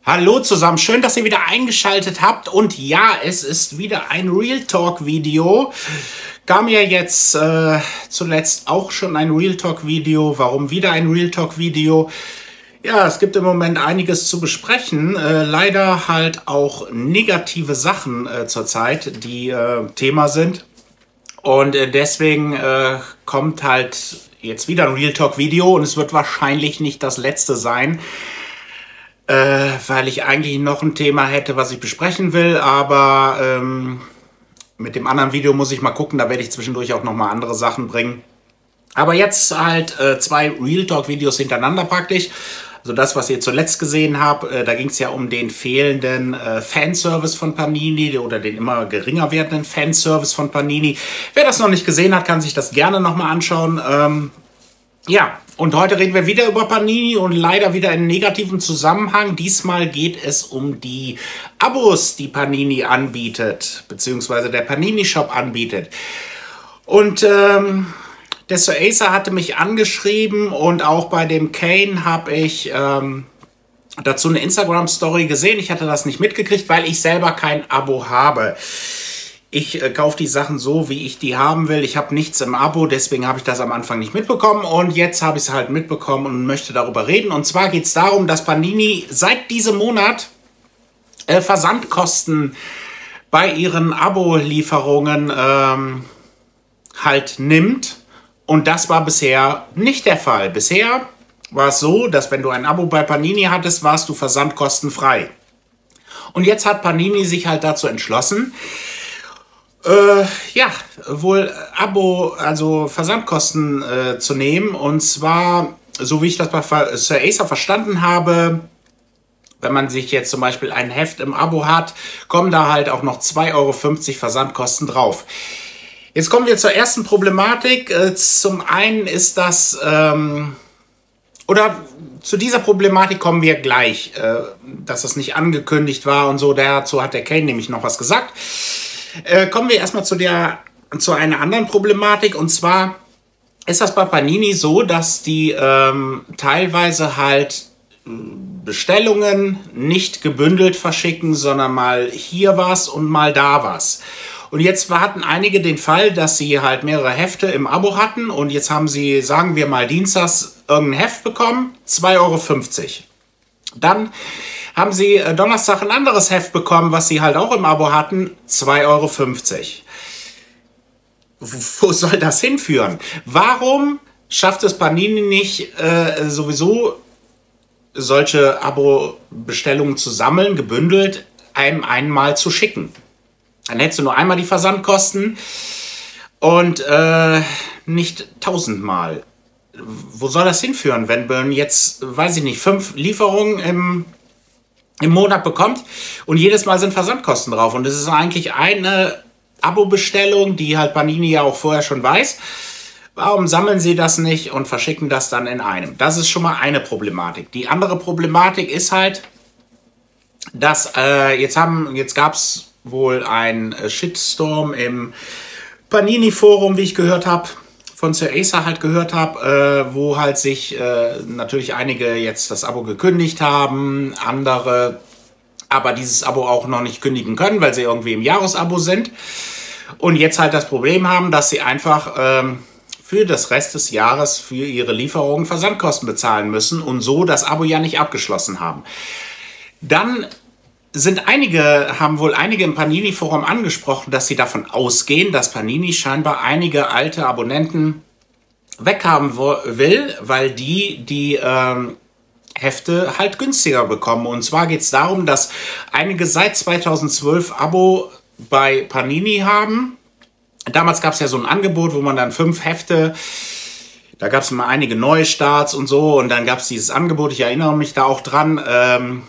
Hallo zusammen, schön, dass ihr wieder eingeschaltet habt. Und ja, es ist wieder ein Real Talk Video. Kam ja jetzt zuletzt auch schon ein Real Talk Video. Warum wieder ein Real Talk Video? Ja, es gibt im Moment einiges zu besprechen. Leider halt auch negative Sachen zurzeit, die Thema sind. Und deswegen kommt halt jetzt wieder ein Real Talk Video und es wird wahrscheinlich nicht das letzte sein. Weil ich eigentlich noch ein Thema hätte, was ich besprechen will, aber mit dem anderen Video muss ich mal gucken, da werde ich zwischendurch auch nochmal andere Sachen bringen. Aber jetzt halt zwei Real Talk Videos hintereinander praktisch. Also das, was ihr zuletzt gesehen habt, da ging es ja um den fehlenden Fanservice von Panini oder den immer geringer werdenden Fanservice von Panini. Wer das noch nicht gesehen hat, kann sich das gerne nochmal anschauen. Ja, und heute reden wir wieder über Panini und leider wieder in negativem Zusammenhang. Diesmal geht es um die Abos, die Panini anbietet, beziehungsweise der Panini-Shop anbietet. Und der Sir Acer hatte mich angeschrieben und auch bei dem Kane habe ich dazu eine Instagram-Story gesehen. Ich hatte das nicht mitgekriegt, weil ich selber kein Abo habe. Ich kaufe die Sachen so, wie ich die haben will. Ich habe nichts im Abo, deswegen habe ich das am Anfang nicht mitbekommen. Und jetzt habe ich es halt mitbekommen und möchte darüber reden. Und zwar geht es darum, dass Panini seit diesem Monat Versandkosten bei ihren Abo-Lieferungen halt nimmt. Und das war bisher nicht der Fall. Bisher war es so, dass wenn du ein Abo bei Panini hattest, warst du versandkostenfrei. Und jetzt hat Panini sich halt dazu entschlossen, ja, wohl Abo, also Versandkosten zu nehmen. Und zwar, so wie ich das bei Sir Acer verstanden habe, wenn man sich jetzt zum Beispiel ein Heft im Abo hat, kommen da halt auch noch 2,50 Euro Versandkosten drauf. Jetzt kommen wir zur ersten Problematik. Zum einen ist das, oder zu dieser Problematik kommen wir gleich, dass das nicht angekündigt war und so. Dazu hat der Kane nämlich noch was gesagt. Kommen wir erstmal zu einer anderen Problematik, und zwar ist das bei Panini so, dass die teilweise halt Bestellungen nicht gebündelt verschicken, sondern mal hier was und mal da was. Und jetzt hatten einige den Fall, dass sie halt mehrere Hefte im Abo hatten und jetzt haben sie, sagen wir mal, dienstags irgendein Heft bekommen, 2,50 Euro. Dann haben sie Donnerstag ein anderes Heft bekommen, was sie halt auch im Abo hatten, 2,50 Euro. Wo soll das hinführen? Warum schafft es Panini nicht, sowieso solche Abo-Bestellungen zu sammeln, gebündelt, einem einmal zu schicken? Dann hättest du nur einmal die Versandkosten und nicht 1000-mal. Wo soll das hinführen, wenn man jetzt, weiß ich nicht, 5 Lieferungen im Monat bekommt und jedes Mal sind Versandkosten drauf? Und das ist eigentlich eine Abo-Bestellung, die halt Panini ja auch vorher schon weiß. Warum sammeln sie das nicht und verschicken das dann in einem? Das ist schon mal eine Problematik. Die andere Problematik ist halt, dass jetzt gab es wohl einen Shitstorm im Panini-Forum, wie ich gehört habe, von Sir Acer halt gehört habe, wo halt sich natürlich einige jetzt das Abo gekündigt haben, andere aber dieses Abo auch noch nicht kündigen können, weil sie irgendwie im Jahresabo sind und jetzt halt das Problem haben, dass sie einfach für das Rest des Jahres für ihre Lieferungen Versandkosten bezahlen müssen und so das Abo ja nicht abgeschlossen haben. Dann haben wohl einige im Panini-Forum angesprochen, dass sie davon ausgehen, dass Panini scheinbar einige alte Abonnenten weghaben will, weil die Hefte halt günstiger bekommen. Und zwar geht es darum, dass einige seit 2012 Abo bei Panini haben. Damals gab es ja so ein Angebot, wo man dann 5 Hefte, da gab es mal einige Neustarts und so, und dann gab es dieses Angebot, ich erinnere mich da auch dran,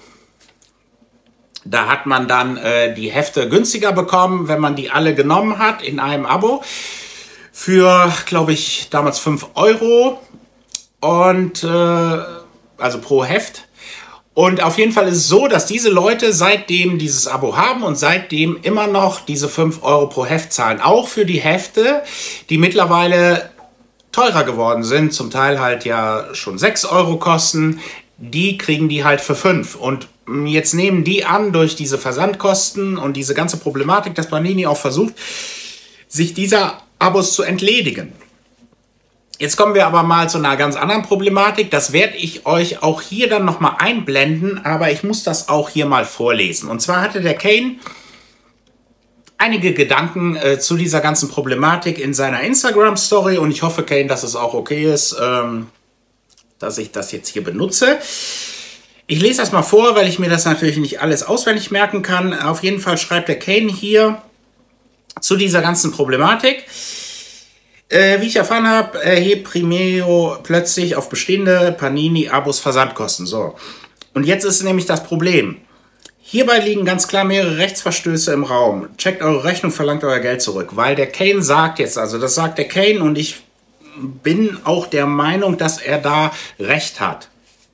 da hat man dann die Hefte günstiger bekommen, wenn man die alle genommen hat in einem Abo. Für, glaube ich, damals 5 Euro. Und, also pro Heft. Und auf jeden Fall ist es so, dass diese Leute seitdem dieses Abo haben und seitdem immer noch diese 5 Euro pro Heft zahlen. Auch für die Hefte, die mittlerweile teurer geworden sind. Zum Teil halt ja schon 6 Euro kosten. die kriegen die halt für 5. Und jetzt nehmen die an, durch diese Versandkosten und diese ganze Problematik, dass Panini auch versucht, sich dieser Abos zu entledigen. Jetzt kommen wir aber mal zu einer ganz anderen Problematik. Das werde ich euch auch hier dann nochmal einblenden, aber ich muss das auch hier mal vorlesen. Und zwar hatte der Kane einige Gedanken zu dieser ganzen Problematik in seiner Instagram-Story und ich hoffe, Kane, dass es auch okay ist, dass ich das jetzt hier benutze. Ich lese das mal vor, weil ich mir das natürlich nicht alles auswendig merken kann. Auf jeden Fall schreibt der Kane hier zu dieser ganzen Problematik. Wie ich erfahren habe, erhebt Primeo plötzlich auf bestehende Panini-Abos Versandkosten. So. Und jetzt ist nämlich das Problem. Hierbei liegen ganz klar mehrere Rechtsverstöße im Raum. Checkt eure Rechnung, verlangt euer Geld zurück. Weil der Kane sagt jetzt, also das sagt der Kane und ich bin auch der Meinung, dass er da Recht hat.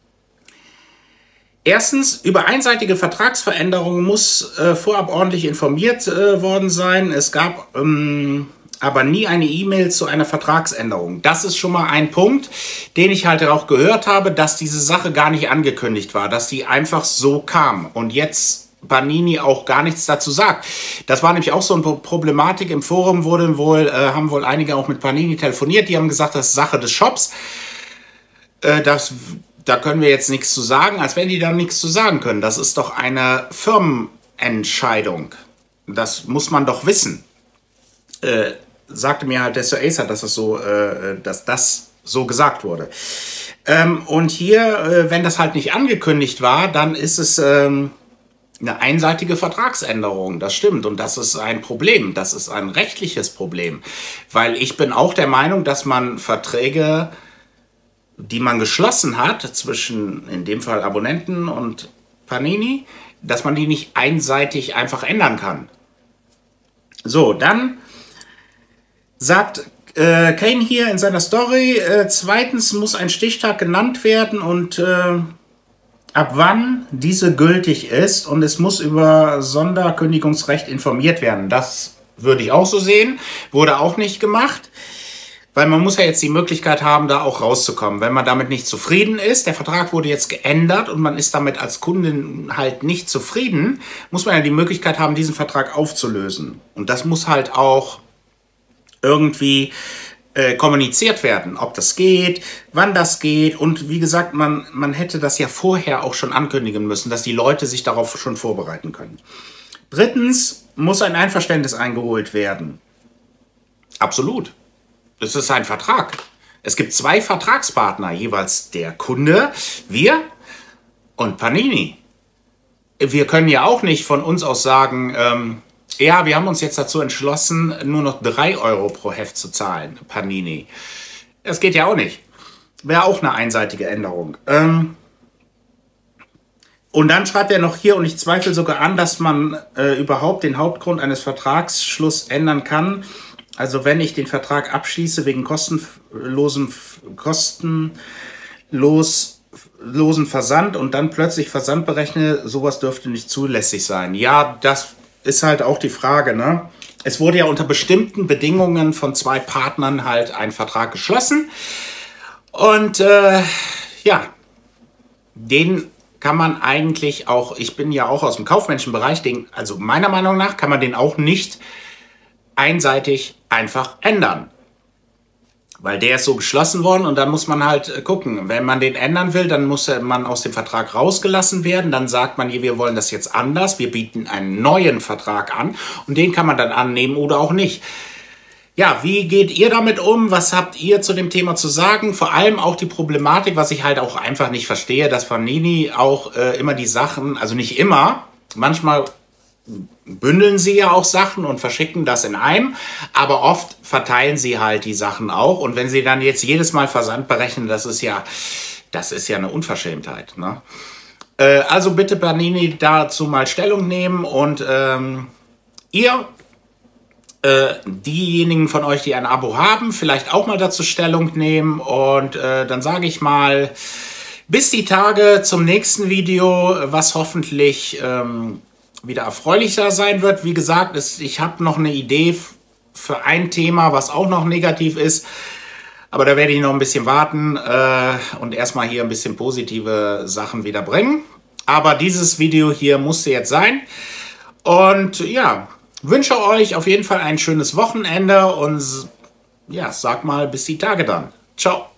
Erstens, über einseitige Vertragsveränderungen muss vorab ordentlich informiert worden sein. Es gab aber nie eine E-Mail zu einer Vertragsänderung. Das ist schon mal ein Punkt, den ich halt auch gehört habe, dass diese Sache gar nicht angekündigt war, dass die einfach so kam und jetzt Panini auch gar nichts dazu sagt. Das war nämlich auch so eine Problematik. Im Forum haben wohl einige auch mit Panini telefoniert, die haben gesagt, das ist Sache des Shops. Da können wir jetzt nichts zu sagen, als wenn die da nichts zu sagen können. Das ist doch eine Firmenentscheidung. Das muss man doch wissen. Sagte mir halt der Sir Acer, dass das so gesagt wurde. Und hier, wenn das halt nicht angekündigt war, dann ist es eine einseitige Vertragsänderung. Das stimmt und das ist ein Problem. Das ist ein rechtliches Problem. Weil ich bin auch der Meinung, dass man Verträge, die man geschlossen hat zwischen, in dem Fall Abonnenten und Panini, dass man die nicht einseitig einfach ändern kann. So, dann sagt Kane hier in seiner Story, zweitens muss ein Stichtag genannt werden und ab wann diese gültig ist und es muss über Sonderkündigungsrecht informiert werden. Das würde ich auch so sehen, wurde auch nicht gemacht, weil man muss ja jetzt die Möglichkeit haben, da auch rauszukommen. Wenn man damit nicht zufrieden ist, der Vertrag wurde jetzt geändert und man ist damit als Kundin halt nicht zufrieden, muss man ja die Möglichkeit haben, diesen Vertrag aufzulösen. Und das muss halt auch irgendwie kommuniziert werden, ob das geht, wann das geht und wie gesagt, man hätte das ja vorher auch schon ankündigen müssen, dass die Leute sich darauf schon vorbereiten können. Drittens muss ein Einverständnis eingeholt werden. Absolut. Es ist ein Vertrag. Es gibt 2 Vertragspartner, jeweils der Kunde, wir und Panini. Wir können ja auch nicht von uns aus sagen, ja, wir haben uns jetzt dazu entschlossen, nur noch 3 Euro pro Heft zu zahlen, Panini. Das geht ja auch nicht. Wäre auch eine einseitige Änderung. Und dann schreibt er noch hier, und ich zweifle sogar an, dass man überhaupt den Hauptgrund eines Vertragsschlusses ändern kann. Also wenn ich den Vertrag abschließe wegen kostenlosen Versand und dann plötzlich Versand berechne, sowas dürfte nicht zulässig sein. Ja, das ist halt auch die Frage, ne? Es wurde ja unter bestimmten Bedingungen von 2 Partnern halt ein Vertrag geschlossen. Und ja, den kann man eigentlich auch, ich bin ja auch aus dem kaufmännischen Bereich, also meiner Meinung nach kann man den auch nicht einseitig einfach ändern. Weil der ist so geschlossen worden und dann muss man halt gucken. Wenn man den ändern will, dann muss man aus dem Vertrag rausgelassen werden. Dann sagt man, wir wollen das jetzt anders. Wir bieten einen neuen Vertrag an und den kann man dann annehmen oder auch nicht. Ja, wie geht ihr damit um? Was habt ihr zu dem Thema zu sagen? Vor allem auch die Problematik, was ich halt auch einfach nicht verstehe, dass Panini auch immer die Sachen, also nicht immer, manchmal bündeln sie ja auch Sachen und verschicken das in einem, aber oft verteilen sie halt die Sachen auch und wenn sie dann jetzt jedes Mal Versand berechnen, das ist ja eine Unverschämtheit, ne? Also bitte Panini dazu mal Stellung nehmen und ihr, diejenigen von euch, die ein Abo haben, vielleicht auch mal dazu Stellung nehmen und dann sage ich mal, bis die Tage zum nächsten Video, was hoffentlich wieder erfreulicher sein wird. Wie gesagt, ich habe noch eine Idee für ein Thema, was auch noch negativ ist. Aber da werde ich noch ein bisschen warten und erstmal hier ein bisschen positive Sachen wieder bringen. Aber dieses Video hier musste jetzt sein. Und ja, wünsche euch auf jeden Fall ein schönes Wochenende und ja, sag mal bis die Tage dann. Ciao.